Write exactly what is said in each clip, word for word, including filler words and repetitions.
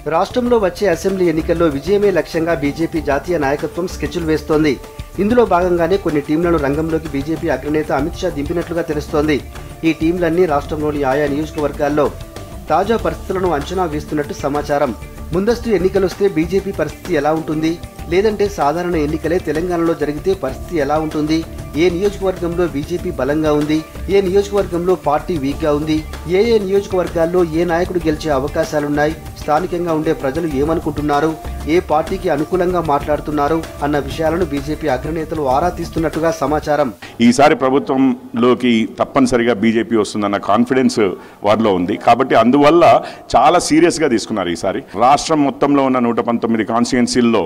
రాష్ట్రంలో వచ్చే అసెంబ్లీ ఎన్నికల్లో విజయమే లక్ష్యంగా బీజేపీ జాతీయ నాయకత్వం స్కెచ్లు వేస్తోంది. ఇందులో భాగంగానే కొన్ని టీంలను రంగంలోకి బీజేపీ అగ్రనేత అమిత్ షా దింపినట్లుగా తెలుస్తోంది. ఈ టీంలన్నీ రాష్ట్రంలోని ఆయా నియోజకవర్గాల్లో తాజా పరిస్థితులను అంచనా వేస్తున్నట్టు సమాచారం. ముందస్తు ఎన్నికలొస్తే బీజేపీ పరిస్థితి ఎలా ఉంటుంది, లేదంటే సాధారణ ఎన్నికలే తెలంగాణలో జరిగితే పరిస్థితి ఎలా ఉంటుంది, ఏ నియోజకవర్గంలో బీజేపీ బలంగా ఉంది, ఏ నియోజకవర్గంలో పార్టీ వీక్గా ఉంది, ఏ ఏ నియోజకవర్గాల్లో ఏ నాయకుడు గెలిచే అవకాశాలున్నాయి, స్థానికంగా ఉండే ప్రజలు ఏమనుకుంటున్నారు, ఏ పార్టీకి అనుకూలంగా మాట్లాడుతున్నారు అన్న విషయాలను బీజేపీ అగ్రనేతలు ఆరా తీస్తున్నట్టుగా సమాచారం. ఈసారి ప్రభుత్వంలోకి తప్పనిసరిగా బీజేపీ వస్తుందన్న కాన్ఫిడెన్స్ వారిలో ఉంది. కాబట్టి అందువల్ల చాలా సీరియస్గా తీసుకున్నారు. ఈసారి రాష్ట్రం మొత్తంలో ఉన్న నూట పంతొమ్మిది కాన్స్టిట్యుయెన్సీల్లో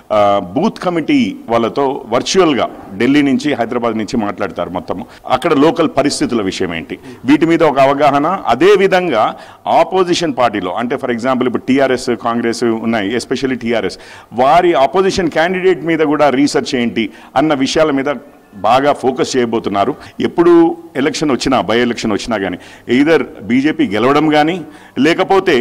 బూత్ కమిటీ వాళ్ళతో వర్చువల్గా ఢిల్లీ నుంచి హైదరాబాద్ నుంచి మాట్లాడతారు. మొత్తం అక్కడ లోకల్ పరిస్థితుల విషయం ఏంటి, వీటి మీద ఒక అవగాహన. అదేవిధంగా ఆపోజిషన్ పార్టీలో అంటే ఫర్ ఎగ్జాంపుల్ ఇప్పుడు టీఆర్ఎస్ కాంగ్రెస్ ఉన్నాయి, ఎస్పెషల్లీ టీఆర్ఎస్ వారి ఆపోజిషన్ క్యాండిడేట్ మీద కూడా రీసెర్చ్ ఏంటి అన్న విషయాల మీద బాగా ఫోకస్ చేయబోతున్నారు. ఎప్పుడు ఎలక్షన్ వచ్చినా బై ఎలక్షన్ వచ్చినా కానీ ఎయిదర్ బీజేపీ గెలవడం కానీ లేకపోతే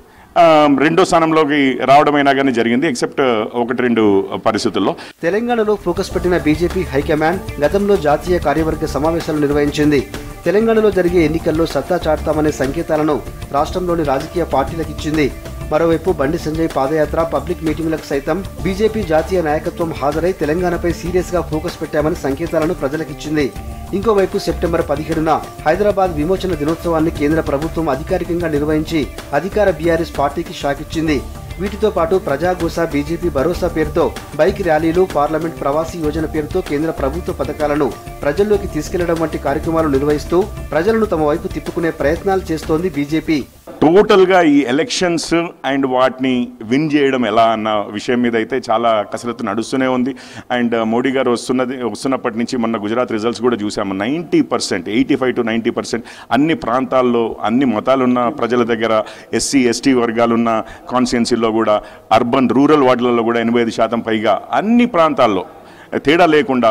రెండో స్థానంలోకి రావడమైనా కానీ జరిగింది, ఎక్సెప్ట్ ఒకటి రెండు పరిస్థితుల్లో. తెలంగాణలో ఫోకస్ పెట్టిన బీజేపీ హైకమాండ్ గతంలో జాతీయ కార్యవర్గ సమావేశాలు నిర్వహించింది. తెలంగాణలో జరిగే ఎన్నికల్లో సత్తా చాటుతామనే సంకేతాలను రాష్ట్రంలోని రాజకీయ పార్టీలకు ఇచ్చింది. మరోవైపు బండి సంజయ్ పాదయాత్ర, పబ్లిక్ మీటింగులకు సైతం బీజేపీ జాతీయ నాయకత్వం హాజరై తెలంగాణపై సీరియస్ గా ఫోకస్ పెట్టామని సంకేతాలను ప్రజలకిచ్చింది. ఇంకోవైపు సెప్టెంబర్ పదిహేడున హైదరాబాద్ విమోచన దినోత్సవాన్ని కేంద్ర ప్రభుత్వం అధికారికంగా నిర్వహించి అధికార బీఆర్ఎస్ పార్టీకి షాక్ ఇచ్చింది. వీటితో పాటు ప్రజాగోస, బీజేపీ భరోసా పేరుతో బైక్ ర్యాలీలు, పార్లమెంట్ ప్రవాసీ యోజన పేరుతో కేంద్ర ప్రభుత్వ పథకాలను ప్రజల్లోకి తీసుకెళ్లడం వంటి కార్యక్రమాలు నిర్వహిస్తూ ప్రజలను తమ వైపు తిప్పుకునే ప్రయత్నాలు చేస్తోంది బీజేపీ. టోటల్గా ఈ ఎలక్షన్స్ అండ్ వాటిని విన్ చేయడం ఎలా అన్న విషయం మీద అయితే చాలా కసరత్తు నడుస్తూనే ఉంది. అండ్ మోడీ గారు వస్తున్నది వస్తున్నప్పటి నుంచి మొన్న గుజరాత్ రిజల్ట్స్ కూడా చూసాము. Ninety percent eighty five to ninety percent అన్ని ప్రాంతాల్లో అన్ని మతాలున్న ప్రజల దగ్గర, ఎస్సీ ఎస్టీ వర్గాలున్న కాన్స్టిట్యుయెన్సీల్లో కూడా, అర్బన్ రూరల్ వార్డులలో కూడా ఎనభై ఐదు శాతం పైగా అన్ని ప్రాంతాల్లో తేడా లేకుండా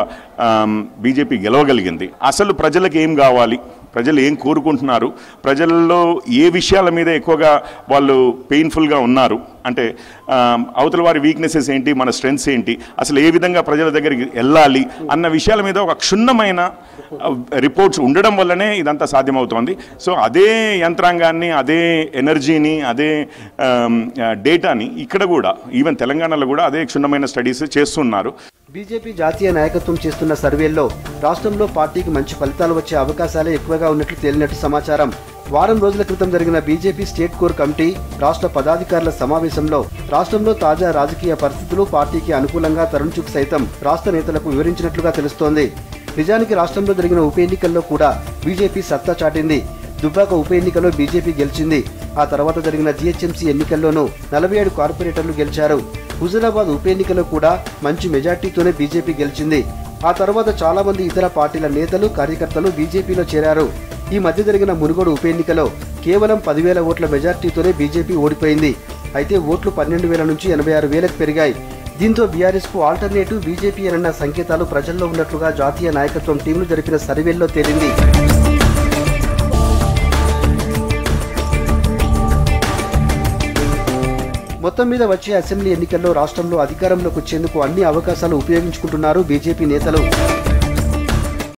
బీజేపీ గెలవగలిగింది. అసలు ప్రజలకు ఏం కావాలి, ప్రజలు ఏం కోరుకుంటున్నారు, ప్రజల్లో ఏ విషయాల మీద ఎక్కువగా వాళ్ళు పెయిన్ఫుల్గా ఉన్నారు, అంటే అవతల వారి వీక్నెసెస్ ఏంటి, మన స్ట్రెంగ్స్ ఏంటి, అసలు ఏ విధంగా ప్రజల దగ్గరికి వెళ్ళాలి అన్న విషయాల మీద ఒక క్షుణ్ణమైన రిపోర్ట్స్ ఉండడం వల్లనే ఇదంతా సాధ్యమవుతోంది. సో అదే యంత్రాంగాన్ని, అదే ఎనర్జీని, అదే డేటాని ఇక్కడ కూడా ఈవెన్ తెలంగాణలో కూడా అదే క్షుణ్ణమైన స్టడీస్ చేస్తున్నారు. బీజేపీ జాతీయ నాయకత్వం చేస్తున్న సర్వేల్లో రాష్ట్రంలో పార్టీకి మంచి ఫలితాలు వచ్చే అవకాశాలే ఎక్కువగా ఉన్నట్లు తేలినట్టు సమాచారం. వారం రోజుల క్రితం జరిగిన బీజేపీ స్టేట్ కోర్ కమిటీ రాష్ట్ర పదాధికారుల సమావేశంలో రాష్ట్రంలో తాజా రాజకీయ పరిస్థితులు, పార్టీకి అనుకూలంగా తరుణ్చుక్ సైతం రాష్ట్ర నేతలకు వివరించినట్లుగా తెలుస్తోంది. నిజానికి రాష్ట్రంలో జరిగిన ఉప ఎన్నికల్లో కూడా బీజేపీ సత్తా చాటింది. దుబ్బాక ఉప ఎన్నికలో బీజేపీ గెలిచింది. ఆ తర్వాత జరిగిన జీహెచ్ఎంసీ ఎన్నికల్లోనూ నలభై ఏడు కార్పొరేటర్లు గెలిచారు. హుజూరాబాద్ ఉప ఎన్నికలో కూడా మంచి మెజార్టీతోనే బీజేపీ గెలిచింది. ఆ తర్వాత చాలా మంది ఇతర పార్టీల నేతలు, కార్యకర్తలు బీజేపీలో చేరారు. ఈ మధ్య జరిగిన మునుగోడు ఉప ఎన్నికలో కేవలం పదివేల ఓట్ల మెజార్టీతోనే బీజేపీ ఓడిపోయింది. అయితే ఓట్లు పన్నెండు వేల నుంచి ఎనభై ఆరు వేలకు పెరిగాయి. దీంతో బీఆర్ఎస్ కు ఆల్టర్నేటివ్ బీజేపీ అన్న సంకేతాలు ప్రజల్లో ఉన్నట్లుగా జాతీయ నాయకత్వం టీంలు జరిపిన సర్వేల్లో తేలింది. మొత్తం మీద వచ్చే అసెంబ్లీ ఎన్నికల్లో రాష్ట్రంలో అధికారంలోకి వచ్చేందుకు అన్ని అవకాశాలు ఉపయోగించుకుంటున్నారు బీజేపీ నేతలు.